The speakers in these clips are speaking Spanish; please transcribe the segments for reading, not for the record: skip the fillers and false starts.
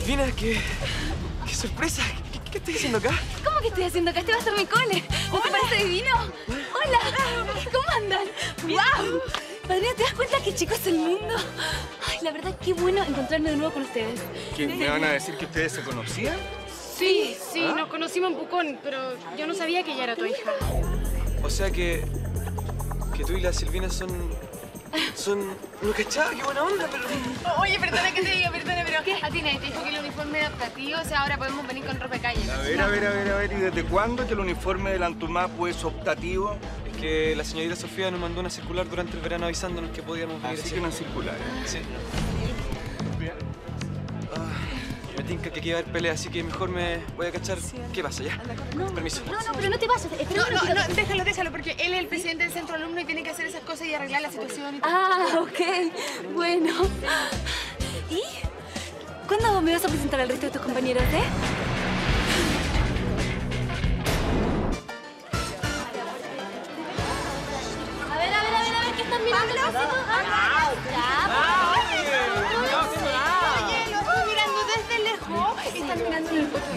Silvina, qué sorpresa. ¿Qué estás haciendo acá? ¿Cómo que estoy haciendo acá? Este va a ser mi cole. ¿No te parece divino? Hola. ¿Cómo andan? ¡Wow! Padrino, ¿te das cuenta qué chico es el mundo? Ay, la verdad, qué bueno encontrarme de nuevo con ustedes. ¿Qué, me van a decir que ustedes se conocían? Sí, nos conocimos en Pucón, pero yo no sabía que ella era tu hija. O sea que tú y la Silvina son... No cachaba, qué buena onda, pero... Oye, perdona que te diga, pero... ¿Qué? A ti nadie te dijo que el uniforme es adaptativo, o sea, ahora podemos venir con ropa de calle. A ver, ¿y desde cuándo que el uniforme del Antumapu es optativo? Es que la señorita Sofía nos mandó una circular durante el verano avisándonos que podíamos venir. Así que una circular, Sí. Me tinca que aquí va a haber pelea, así que mejor me voy a cachar. ¿Qué pasa ya? No, Permiso. No, pero no te vayas. No, déjalo, porque él es el presidente del centro alumno y tiene que hacer esas cosas y arreglar la situación y todo. Ah, ok. Bueno. ¿Y? ¿Cuándo me vas a presentar al resto de tus compañeros, A ver, ¿qué están mirando? Oye, lo estoy mirando desde lejos. Están mirando en el coche.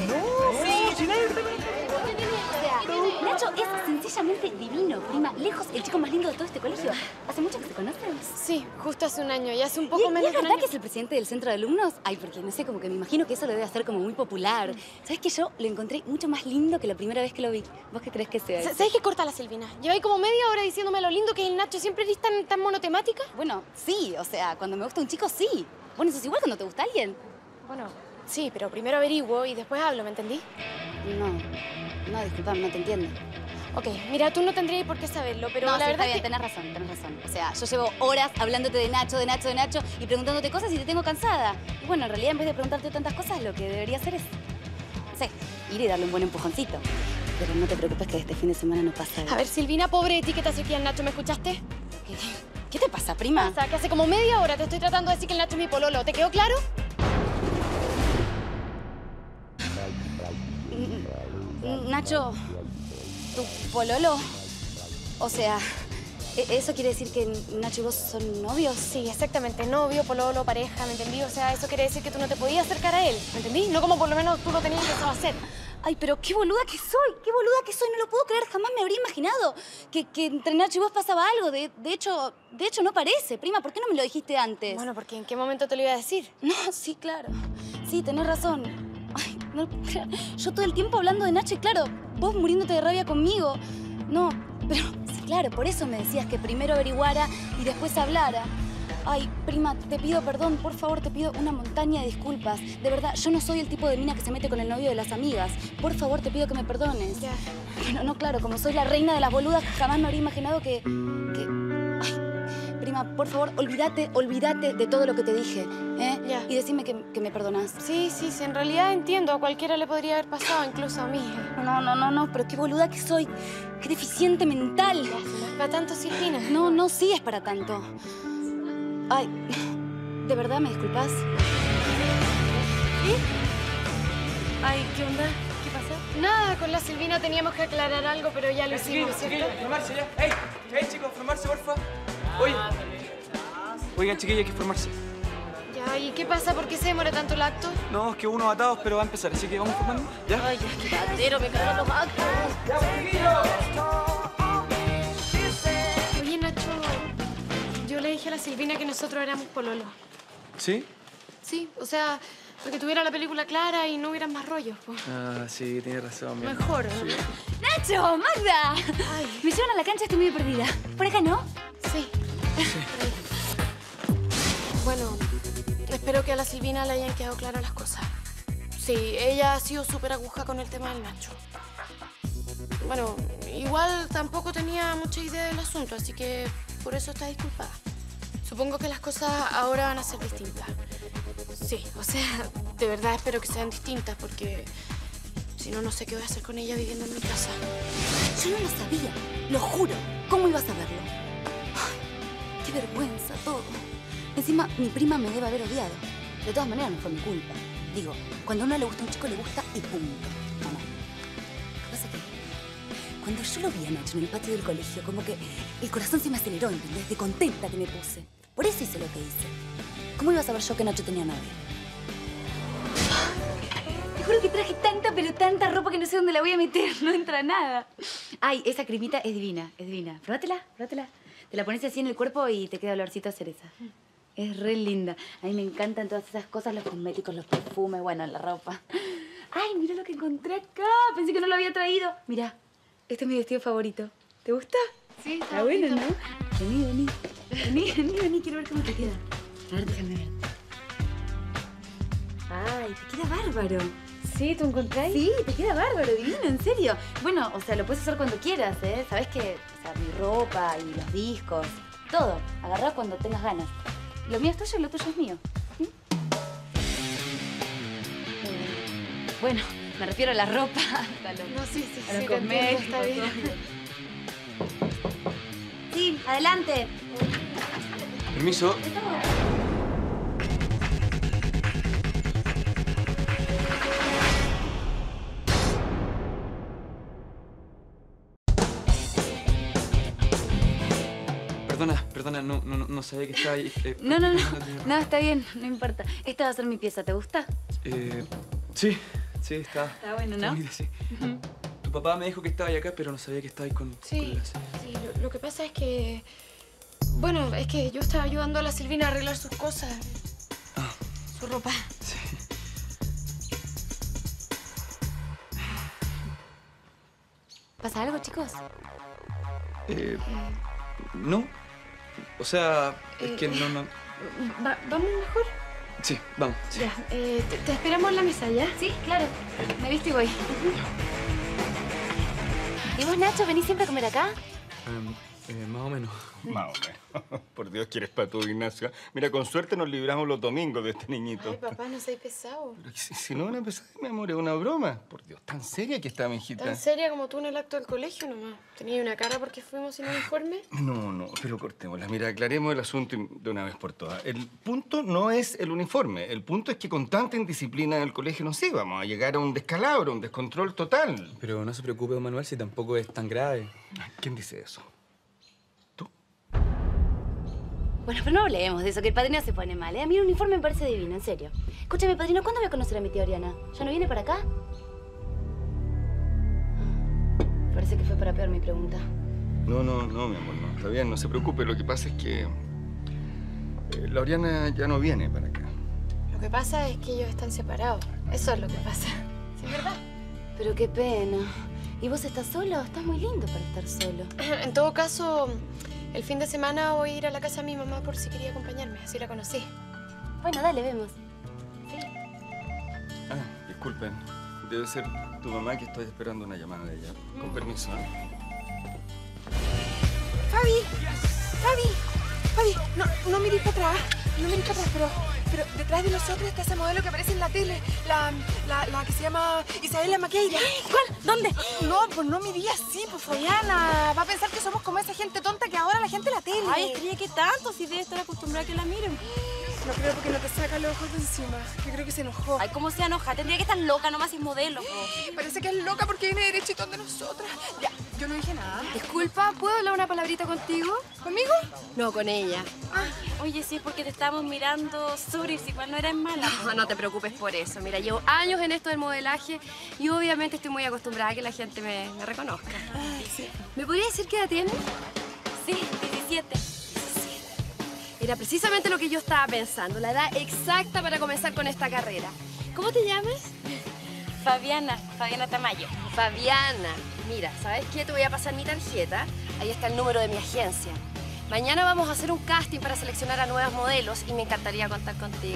Nacho es sencillamente divino, prima. Lejos, el chico más lindo de todo este colegio. ¿Hace mucho que se conocen? Sí, justo hace un año y hace un poco menos ¿Y de es un verdad año. que es el presidente del centro de alumnos? Ay, porque no sé, como que me imagino que eso lo debe hacer como muy popular. ¿Sabes que yo lo encontré mucho más lindo que la primera vez que lo vi? ¿Vos qué crees que sea? ¿Sabes qué corta la Silvina? Lleva ahí como media hora diciéndome lo lindo que es el Nacho. ¿Siempre eres tan monotemática? Bueno, sí, o sea, cuando me gusta un chico, sí. Bueno, eso es igual cuando te gusta alguien. Bueno, sí, pero primero averiguo y después hablo, ¿me entendí? No, disculpa, no te entiendo. Ok, mira, tú no tendrías por qué saberlo, pero No, la sí, verdad está bien, es que... tenés razón. O sea, yo llevo horas hablándote de Nacho y preguntándote cosas y te tengo cansada. Y bueno, en realidad, en vez de preguntarte tantas cosas, lo que debería hacer es, no sé, ir y darle un buen empujoncito. Pero no te preocupes que este fin de semana no pasa nada. A ver, Silvina, pobre de ti que te hace aquí al Nacho, ¿me escuchaste? ¿Qué te pasa, prima? O sea, que hace como media hora te estoy tratando de decir que el Nacho es mi pololo. ¿Te quedó claro? Nacho, ¿tu pololo? O sea, ¿eso quiere decir que Nacho y vos son novios? Sí, exactamente. Novio, pololo, pareja, ¿me entendí? O sea, eso quiere decir que tú no te podías acercar a él, ¿me entendí? No como por lo menos tú lo tenías empezado a hacer. Ay, pero qué boluda que soy, no lo puedo creer, jamás me habría imaginado que entre Nacho y vos pasaba algo. De hecho no parece. Prima, ¿por qué no me lo dijiste antes? Bueno, porque ¿en qué momento te lo iba a decir? No, sí, claro. Sí, tenés razón. Ay, no, yo todo el tiempo hablando de Nacho y claro, vos muriéndote de rabia conmigo. No, pero sí, claro, por eso me decías que primero averiguara y después hablara. Ay, prima, te pido perdón, por favor, te pido una montaña de disculpas. De verdad, yo no soy el tipo de mina que se mete con el novio de las amigas. Por favor, te pido que me perdones. Ya. Bueno, no, claro, como soy la reina de las boludas, jamás me habría imaginado que... Ay, prima, por favor, olvídate de todo lo que te dije, ¿eh? Ya. Y decime que me perdonás. Sí, en realidad entiendo. A cualquiera le podría haber pasado, incluso a mí. No, pero qué boluda que soy. Qué deficiente mental. Ya, si no es para tanto, Silvina. No, sí es para tanto. Ay, ¿de verdad me disculpas? ¿Sí? Ay, ¿qué onda? ¿Qué pasa? Nada, con la Silvina teníamos que aclarar algo, pero ya lo hicimos, ¿cierto? Formarse ya. ¡Ey, chicos, formarse, porfa! Oigan, chiquillos, hay que formarse. Ya, ¿y qué pasa? ¿Por qué se demora tanto el acto? No, es que unos atados, pero va a empezar, así que vamos formando. ¿Ya? Ay, ya, qué bandero, me cargan los actos. ¡Ya, chiquillos! Oye, Nacho, yo le dije a la Silvina que nosotros éramos pololo. ¿Sí? Sí, o sea, para que tuviera la película clara y no hubieran más rollos, pues. Ah, sí, tienes razón. Bien. Mejor, ¿no? Sí. ¡Nacho! ¡Magda! Ay. Me llevan a la cancha, estoy medio perdida. ¿Por acá no? Sí. Bueno, espero que a la Silvina le hayan quedado claras las cosas. Sí, ella ha sido súper aguja con el tema del Nacho. Bueno, igual tampoco tenía mucha idea del asunto, así que por eso está disculpada. Supongo que las cosas ahora van a ser distintas. Sí, o sea, de verdad espero que sean distintas porque si no, no sé qué voy a hacer con ella viviendo en mi casa. Yo no lo sabía, lo juro. ¿Cómo ibas a saberlo? Ay, qué vergüenza todo. Encima, mi prima me debe haber odiado. De todas maneras, no fue mi culpa. Digo, cuando a uno le gusta a un chico, le gusta y punto. No. Lo que pasa es que cuando yo lo vi a Nacho en el patio del colegio, como que el corazón se me aceleró, ¿entendés? De contenta que me puse. Por eso hice lo que hice. ¿Cómo iba a saber yo que Nacho tenía novia? Te juro que traje tanta, pero tanta ropa que no sé dónde la voy a meter. No entra nada. Ay, esa cremita es divina, es divina. Próbatela, próbatela. Te la pones así en el cuerpo y te queda olorcito a cereza. Es re linda. A mí me encantan todas esas cosas, los cosméticos, los perfumes, bueno, la ropa. Ay, mira lo que encontré acá. Pensé que no lo había traído. Mira, este es mi vestido favorito. ¿Te gusta? Sí, Está bueno, ¿no? Vení, vení. Vení, vení, vení. Quiero ver cómo te queda. A ver, déjame ver. Ay, te queda bárbaro. ¿Sí? ¿Tú encontrás? Sí, te queda bárbaro, divino, en serio. Bueno, o sea, lo puedes usar cuando quieras, ¿eh? Sabes que, o sea, mi ropa y los discos, todo. Agarrá cuando tengas ganas. Lo mío es tuyo y lo tuyo es mío. ¿Mm? Bueno, me refiero a la ropa. No, sí, sí, A los sí, te entiendo, está cosméticos, bien. Sí, adelante. Permiso. Perdona, no sabía que estaba ahí. No, está bien, no importa. Esta va a ser mi pieza, ¿te gusta? Sí, está. Está bueno, ¿no? Está bonita, sí. Tu papá me dijo que estaba ahí acá, pero no sabía que estaba ahí con Sí, la... sí, lo que pasa es que... Bueno, es que yo estaba ayudando a la Silvina a arreglar sus cosas. Ah. Su ropa. Sí. ¿Pasa algo, chicos? No. O sea, es que no... ¿Vamos mejor? Sí, vamos. Sí. Ya, te esperamos en la mesa, ¿ya? Sí, claro. Me visto y voy. ¿Y vos, Nacho, venís siempre a comer acá? Más o menos. Más o menos. Por Dios, que eres patudo, Ignacio. Mira, con suerte nos libramos los domingos de este niñito. Ay, papá, no seas pesado. Pero si no es una pesada, mi amor, es una broma. Por Dios, tan seria que está, mi hijita. Tan seria como tú en el acto del colegio nomás. Tenía una cara porque fuimos sin uniforme. No, pero cortémosla. Mira, aclaremos el asunto de una vez por todas. El punto no es el uniforme. El punto es que con tanta indisciplina en el colegio no sé, vamos a llegar a un descalabro, un descontrol total. Pero no se preocupe, don Manuel, si tampoco es tan grave. ¿Quién dice eso? ¿Tú? Bueno, pero no hablemos de eso, que el padrino se pone mal, ¿eh? A mí el uniforme me parece divino, en serio. Escúchame, padrino, ¿cuándo voy a conocer a mi tía Oriana? ¿Ya no viene para acá? Parece que fue para peor mi pregunta. No, mi amor, no. Está bien, no se preocupe. Lo que pasa es que la Oriana ya no viene para acá. Lo que pasa es que ellos están separados. Eso es lo que pasa. ¿Sí, es verdad? Pero qué pena. ¿Y vos estás solo? Estás muy lindo para estar solo. En todo caso, el fin de semana voy a ir a la casa de mi mamá por si quería acompañarme. Así la conocí. Bueno, dale, vemos. Ah, disculpen. Debe ser tu mamá, que estoy esperando una llamada de ella. Con permiso, ¿eh? Fabi, no mires para atrás. No mires para atrás, pero detrás de nosotros está esa modelo que aparece en la tele. La que se llama Isabela Maqueira. ¿Cuál? ¿Dónde? No, pues no mirí así, pues Fabiana. Va a pensar que somos como esa gente tonta que ahora la gente en la tele. Ay, creía que tanto, si debe estar acostumbrada a que la miren. No creo, porque no te saca los ojos de encima. Yo creo que se enojó. Ay, ¿cómo se enoja? Tendría que estar loca, nomás es modelo. Parece que es loca porque viene derechito de nosotras. Ya, yo no dije nada. Disculpa, ¿puedo hablar una palabrita contigo? ¿Conmigo? No, con ella. Oye, sí, es porque te estábamos mirando sobre, si igual no eres mala. No te preocupes por eso. Mira, llevo años en esto del modelaje y obviamente estoy muy acostumbrada a que la gente me reconozca. ¿Me podría decir qué edad tienes? Sí, 17. Era precisamente lo que yo estaba pensando, la edad exacta para comenzar con esta carrera. ¿Cómo te llamas? Fabiana Tamayo. Fabiana. Mira, ¿sabes qué? Te voy a pasar mi tarjeta. Ahí está el número de mi agencia. Mañana vamos a hacer un casting para seleccionar a nuevas modelos y me encantaría contar contigo.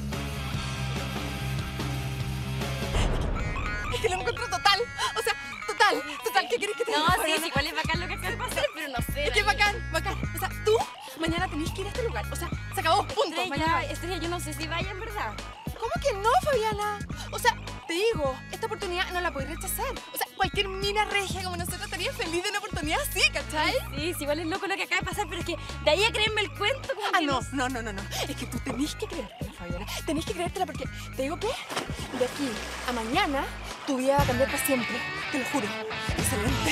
Es que lo encuentro total. O sea, total. ¿Qué querés que te diga? No, sí, Fabiana? sí, igual es bacán lo que acaba de pasar, pero no sé. Es que bacán. O sea, tú mañana tenés que ir a este lugar. O sea, se acabó, punto. Mañana. Estrella, yo no sé si vaya en verdad. ¿Cómo que no, Fabiana? O sea, te digo, esta oportunidad no la podés rechazar. O sea, cualquier mina regia como nosotros estaría feliz de una oportunidad así, ¿cachai? Sí, sí, igual es loco lo que acaba de pasar, pero es que de ahí a creerme el cuento como que No. Es que tú tenés que creértela, Fabiana. Tenés que creértela porque, te digo que de aquí a mañana tu vida va a cambiar para siempre. Te lo juro. Excelente.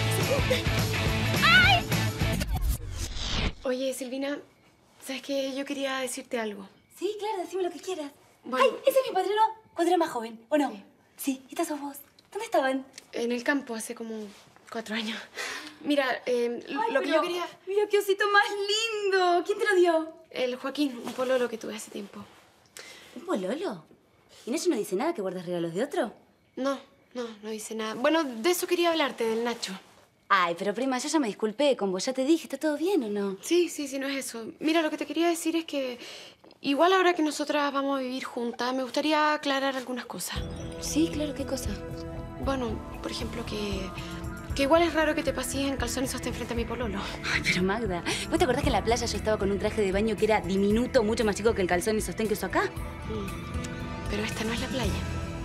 Oye, Silvina, ¿sabes qué? Yo quería decirte algo. Sí, claro, decime lo que quieras. Bueno. Ay, ese es mi padrino cuando era más joven, ¿o no? Sí, esta sos vos. ¿Dónde estaban? En el campo hace como 4 años. Mira, lo que yo quería... Mira qué osito más lindo. ¿Quién te lo dio? El Joaquín, un pololo que tuve hace tiempo. ¿Un pololo? ¿Y Nacho no dice nada que guardas regalos de otro? No dice nada. Bueno, de eso quería hablarte, del Nacho. Ay, pero prima, yo ya me disculpé con vos. Ya te dije, ¿está todo bien o no? Sí, no es eso. Mira, lo que te quería decir es que igual ahora que nosotras vamos a vivir juntas, me gustaría aclarar algunas cosas. Sí, claro, ¿qué cosa? Bueno, por ejemplo, que igual es raro que te pases en calzón y sostén frente a mi pololo. Ay, pero Magda, ¿vos te acordás que en la playa yo estaba con un traje de baño que era diminuto, mucho más chico que el calzón y sostén que uso acá? Pero esta no es la playa.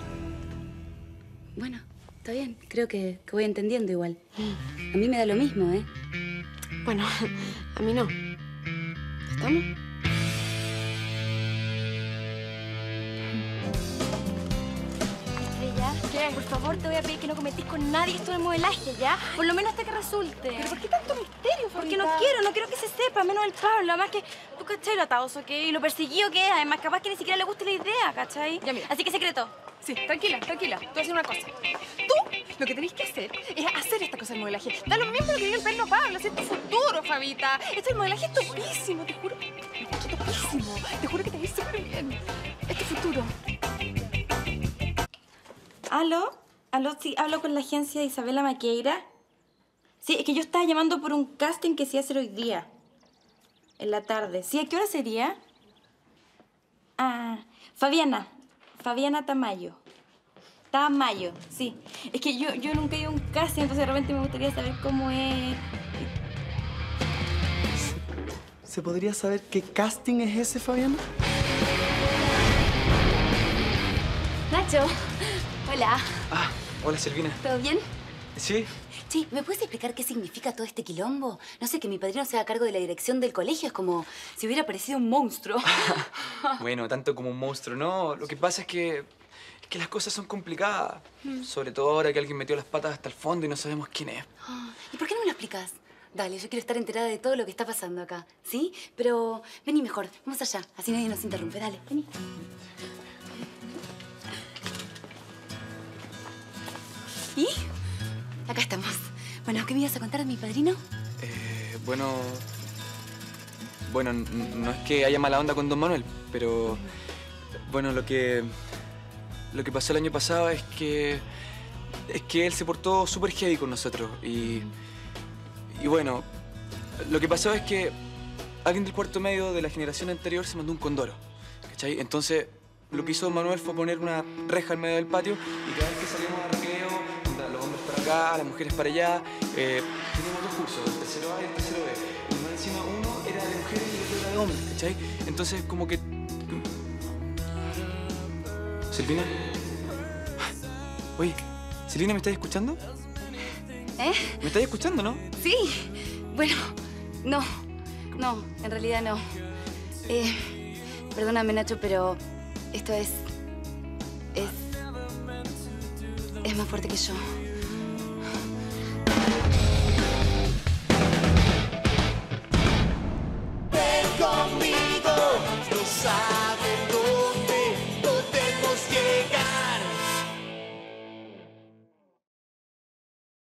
Bueno, está bien. Creo que voy entendiendo igual. A mí me da lo mismo, ¿eh? Bueno, a mí no. ¿Estamos? Estrella, ¿Qué? por favor, te voy a pedir que no cometís con nadie esto del modelaje, ¿ya? Por lo menos hasta que resulte. ¿Pero por qué tanto misterio, Porque Fabita? no quiero que se sepa, menos el Pablo. Además que tú, ¿cachai? Lo ataoso que es y lo perseguido que es. Además, capaz que ni siquiera le guste la idea, ¿cachai? Ya, mira. Así que secreto. Sí, tranquila. Tú vas a hacer una cosa. Tú lo que tenés que hacer es hacer esta cosa del modelaje. Da lo mismo lo que diga el perno Pablo. Es tu futuro, Fabita. Esto del modelaje es topísimo, te juro. Es topísimo. Te juro que te va a ir súper bien. Es tu futuro. ¿Aló? Sí, hablo con la agencia de Isabela Maqueira. Sí, es que yo estaba llamando por un casting que se iba a hacer hoy día. En la tarde. Sí, ¿a qué hora sería? Ah, Fabiana Tamayo. Tamayo, sí. Es que yo nunca he ido a un casting, entonces de repente me gustaría saber cómo es. ¿Se podría saber qué casting es ese, Fabiana? Nacho, hola. Ah, hola Silvina. ¿Todo bien? ¿Sí? Sí, ¿me puedes explicar qué significa todo este quilombo? No sé, que mi padrino se haga cargo de la dirección del colegio. Es como si hubiera aparecido un monstruo. Bueno, tanto como un monstruo, ¿no? Lo que pasa es que las cosas son complicadas. Sobre todo ahora que alguien metió las patas hasta el fondo y no sabemos quién es. ¿Y por qué no me lo explicas? Dale, yo quiero estar enterada de todo lo que está pasando acá, ¿sí? Pero vení mejor, vamos allá, así nadie nos interrumpe. Dale, vení. ¿Y? Acá estamos. Bueno, ¿qué me ibas a contar de mi padrino? Bueno, no es que haya mala onda con don Manuel, pero... Bueno, lo que pasó el año pasado es que él se portó súper heavy con nosotros y bueno, lo que pasó es que alguien del cuarto medio de la generación anterior se mandó un condoro, ¿cachai? Entonces, lo que hizo don Manuel fue poner una reja en medio del patio y cada vez que salíamos a recreo, los hombres para acá, las mujeres para allá, teníamos 2 cursos, el tercero A y el tercero B. Y más encima uno era de mujeres y el otro era de hombres, ¿cachai? Entonces, como que... ¿Silvina? Oye, ¿Silvina, me estás escuchando? ¿Eh? ¿Me estás escuchando, no? Sí. Bueno, no, en realidad no. Perdóname, Nacho, pero esto es más fuerte que yo.